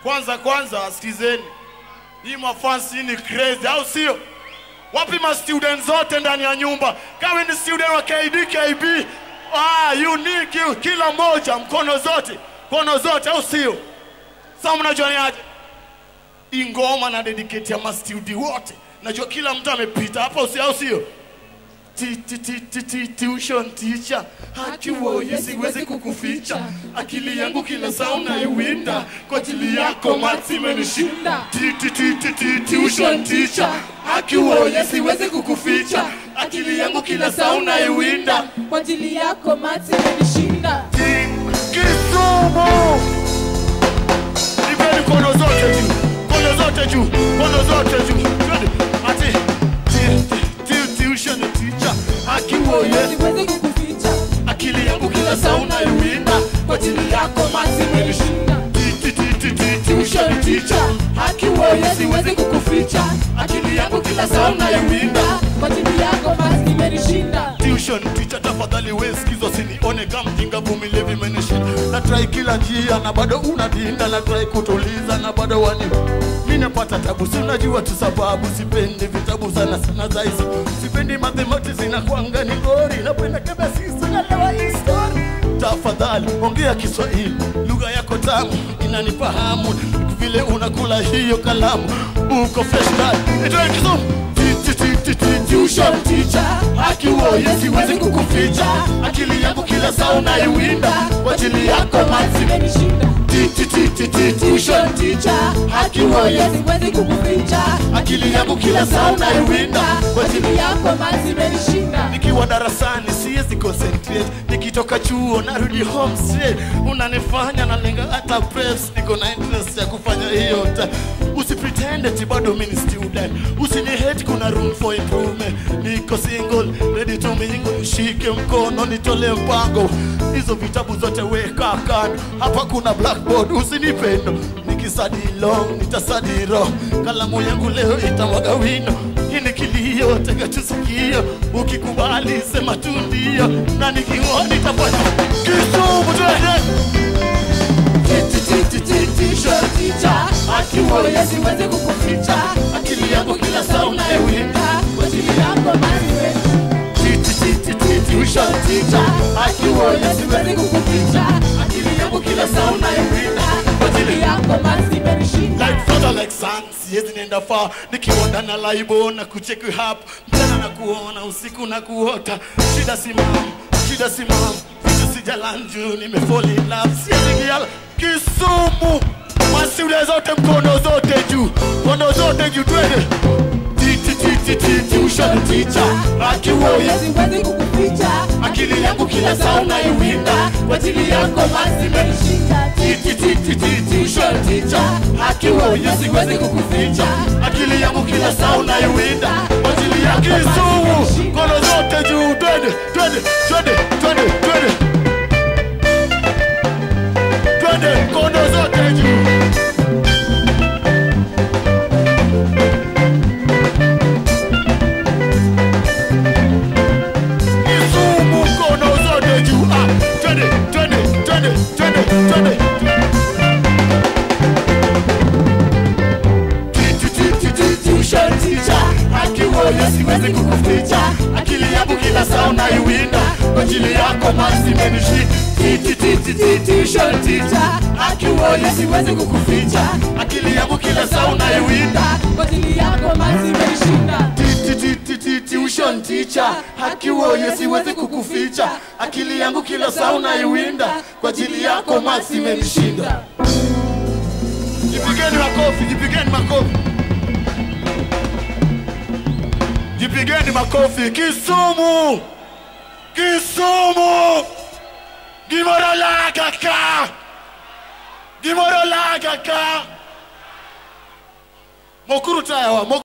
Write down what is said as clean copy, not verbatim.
Kwanza sikizeni. Hii mafansi ni crazy, au sio? Wapi ma students zote ndani ya nyumba? Kama ni student wa KD, KB, unique, kila moja, mkono zote, au sio? Sasa mnajua ni aje? Ingoma na dedicate ya ma student wote. Najua kila mtu amepita hapa, au sio? Tuition teacher, hakiwoye siwezi kukuficha. Akili yangu kila saa unaiwinda, kwa ajili yako maths imenishinda. Tuition teacher, hakiwoye siwezi kukuficha. Akili yangu kila saa unaiwinda, kwa ajili yako maths imenishinda. Kisumu, nipeni kono zote juu. Ati tuition teacher, hakiwoye siwezi kukuficha. akili yangu kila saa unaiwinda, kwa ajili yako maths imenishinda. Tuition teacher, hakiwoye siwezi kukuficha. Akili yangu kila saa unaiwinda, kwa ajili yako maths imenishinda. Tuition teacher, tafadhali wewe sikizo, sinione kama mjinga, vumilivu imenishinda. Na try kila njia na bado unadinda, na try kutuliza na bado wani. Mimi napata tabu, si unajua tu sababu. Sipendi vitabu sana za hizo. Sipendi mathematics inakuanga ni ngori. Napenda chemistry na lewa history. Tafadhali ongea Kiswahili, lugha yako tamu inanipa hamu. Vile unakula hiyo kalamu, uko fresh dad. Itoe Kisumu. Tuition teacher, hakiwoye siwezi kukuficha. Akili yangu kila saa unaiwinda, kwa ajili yako maths imenishinda. Tuition teacher, hakiwoye siwezi kukuficha. akili yangu kila saa unaiwinda, kwa ajili yako maths imenishinda. Nikiwa darasani siwezi concentrate, nikitoka chuo narudi home straight. Unanifanya na lenga hata preps, niko na interest ya kufanya hiyo. Usipretend eti bado mimi ni student, usini hate, kuna room for improvement. Niko single, ready to mingle, nishike mkono nitole mpango. Hizo vitabu zote weka kando, hapa kuna blackboard, usinipendo. Nikisadi long, nitasadi wrong, kalamu yangu leo itamwaga wino. Hini kilio, tega tusikio, ukikubali sema tu ndio, na nikiwa nitafanya Kisumu twende. Tuition teacher, hakiwoye siwezi kukuficha. Akili yangu kila saa unaiwinda, kwa ajili yako maths imenishinda. Tuition teacher, hakiwoye siwezi kukuficha. Akili yangu kila saa unaiwinda, kwa ajili yako maths imenishinda. like father like son, siwezi nenda far. Nikiwa ndani ya laibo na kucheki hapa, mchana na kuona, usiku na kuota. Shida simam, vitu sijalanju, nimefall in love. Siwezi kiala Kisumu, masiule zote, mkono zote juu, twende. Tuition teacher, hakiwoye siwezi kukuficha. akili yangu kila saa unaiwinda, kwa ajili yako maths imenishinda. Tuition teacher, hakiwoye siwezi kukuficha. Akili yangu kila saa unaiwinda, kwa ajili ya Kisumu. Mkono zote juu, twende. Twende, mkono zote juu. Kisumu, mkono zote juu. Twende. Tuition teacher, hakiwoye siwezi kukuficha. Akili yangu kila saa unaiwinda, kwa ajili yako maths imenishinda. Tuition teacher, hakiwoye siwezi kukuficha. Akili yangu kila saa unaiwinda, kwa ajili yako maths imenishinda. Tuition teacher, hakiwoye siwezi kukuficha. Akili yangu kila saa unaiwinda, kwa ajili yako maths imenishinda. Jipigeni makofi. Kisumu, gimorolaga ka mokuru tayawa.